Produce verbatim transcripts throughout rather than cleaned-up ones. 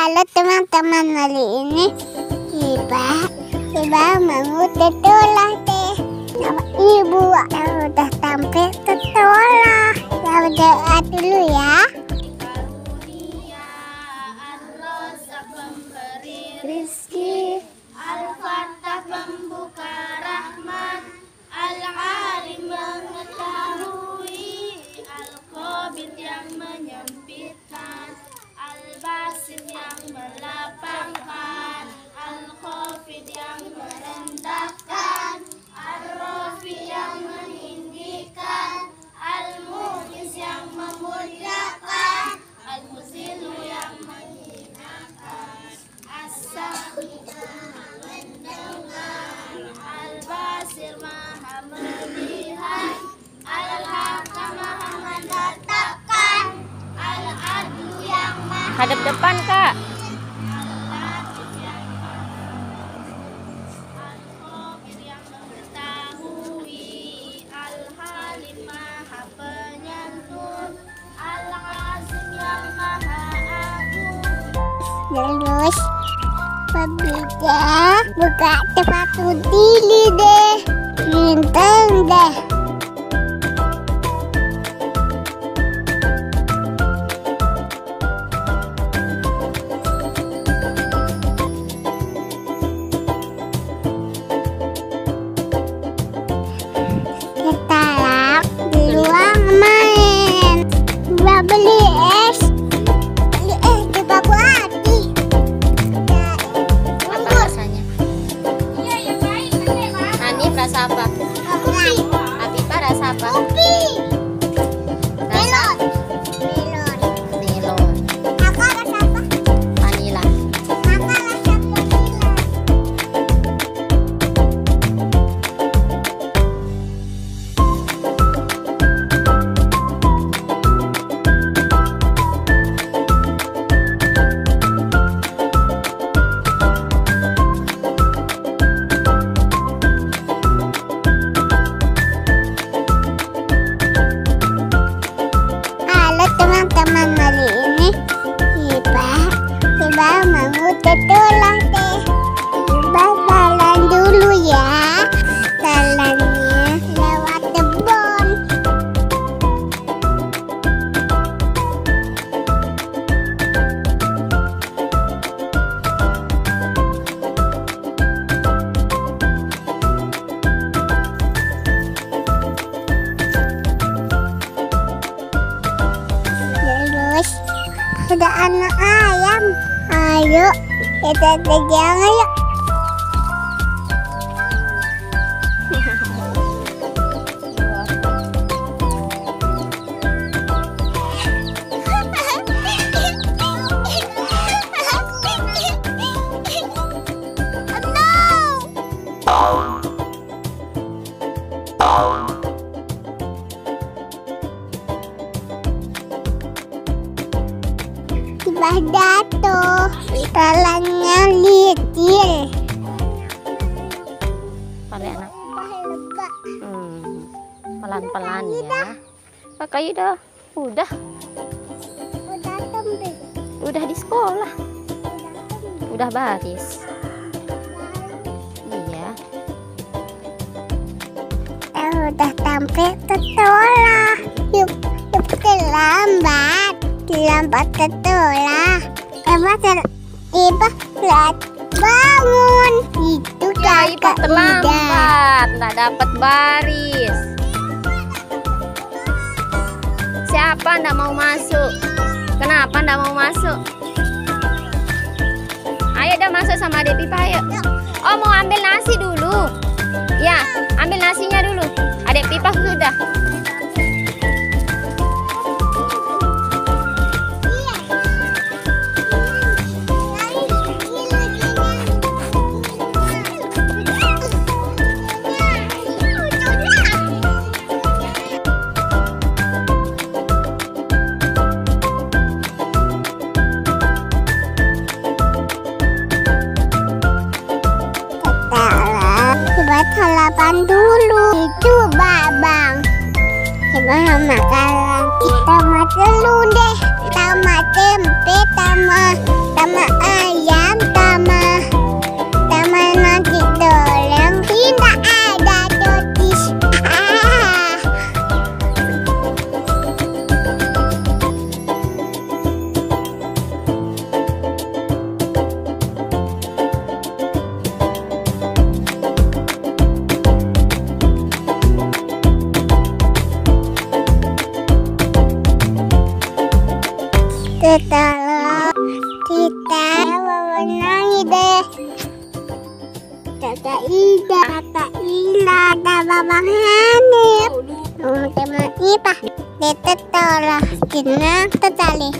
Halo teman-teman, hari ini Iba Iba mau sekolah deh sama ibu yang udah sampai sekolah. Ya udah dulu ya. Rizki, Al-Fatah pembuka rahmat, Al-Alim mengetahui, Al-Qabid yang menyempitkan, Al-Basir yang melapangkan, Al-Khafid yang merendahkan, Ar-Rafi yang meninggikan, Al-Mu'izz yang memuliakan, Al-Muzillu yang menghinakan, As-Sami maha mendengar, Al-Basir maha melihat, Al-Hakam maha mendatangkan, Al-Adlu yang maha hadap depan, Kak. Al-Latif yang Al-Khabir yang mengetahui, Al-Halim maha penyantun, Al-Azim yang maha agung. Terus Babida buka sepatu dili deh, bintang deh. Kita lap di ruang main. Mbak beli es, beli es di Babu Adi. Apa rasanya? Hanif rasa apa? Habibah rasa apa? Kopi. Rasa Melon. melon. Kakak rasa apa? Vanila. Kakak rasa vanila. Halo teman-teman, hari ini Iba Iba mau sekolah deh. Iba jalan dulu ya. Jalannya lewat kebun. Terus ada anak ayam. Ayo kita pegang ayo. Tiba jatuh, jalannya licin. Paling enak. Lega. Hmm, pelan-pelan ya. Kakak Ida udah Udah sampai. udah di sekolah. Udah baris. Iya. Eh, udah sampai ke sekolah. Yuk, yuk terlambat. Terlambat ke sekolah. Iba ter, Iba telat bangun. Itu Ya, Iba kakak Ida. terlambat, nggak dapat baris. Siapa ndak mau masuk? Kenapa ndak mau masuk? Ayo dah masuk sama Adik Pipa, ayo. Oh, mau ambil nasi dulu. Ya, ambil nasinya dulu. Adik Pipa sudah. Buat sarapan dulu. Itu babang. Kita makan. Kita makan dulu deh. Sama tempe, sama sama Ida, Tata Ila, Babang Hanif, teman-teman Ipa, Tetetola, Kinang Tetali.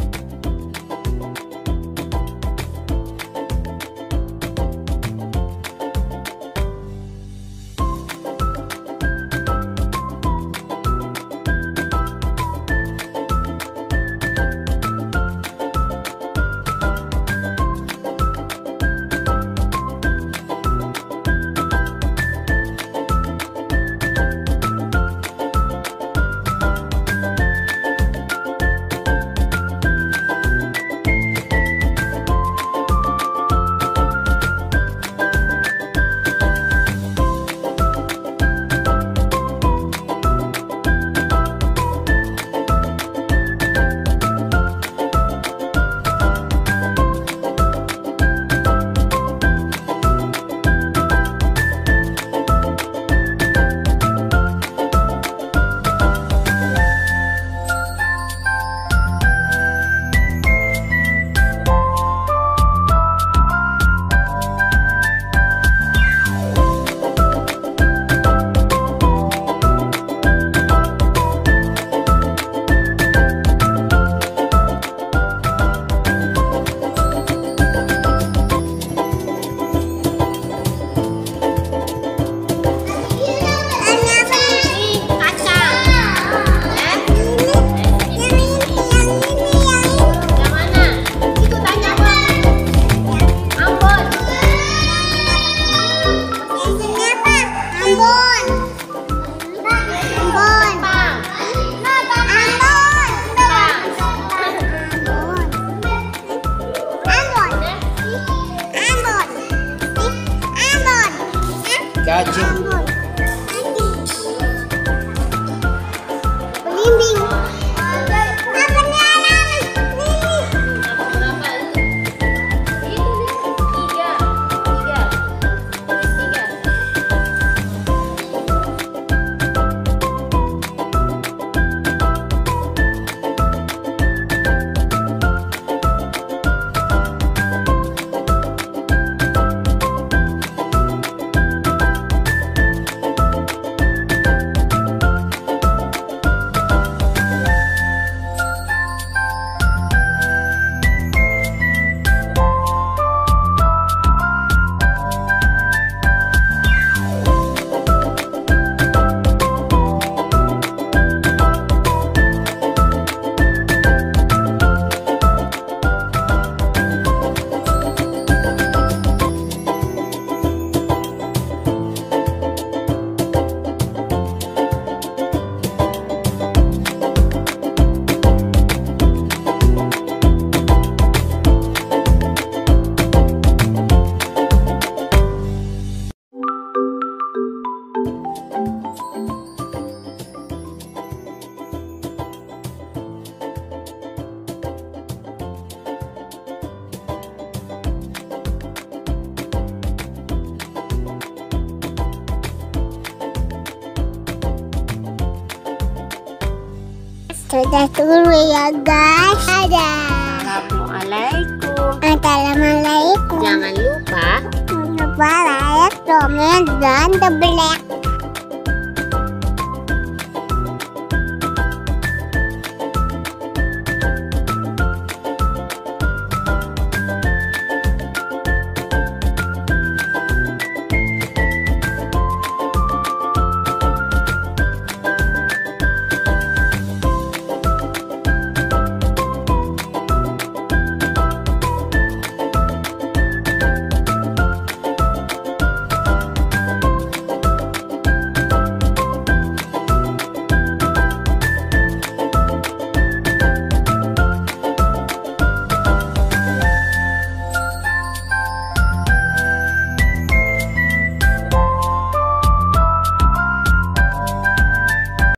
Cacing. Belimbing. Sudah dulu ya guys. Dadah. Assalamualaikum. Assalamualaikum. Jangan lupa Jangan lupa like, comment, dan the black.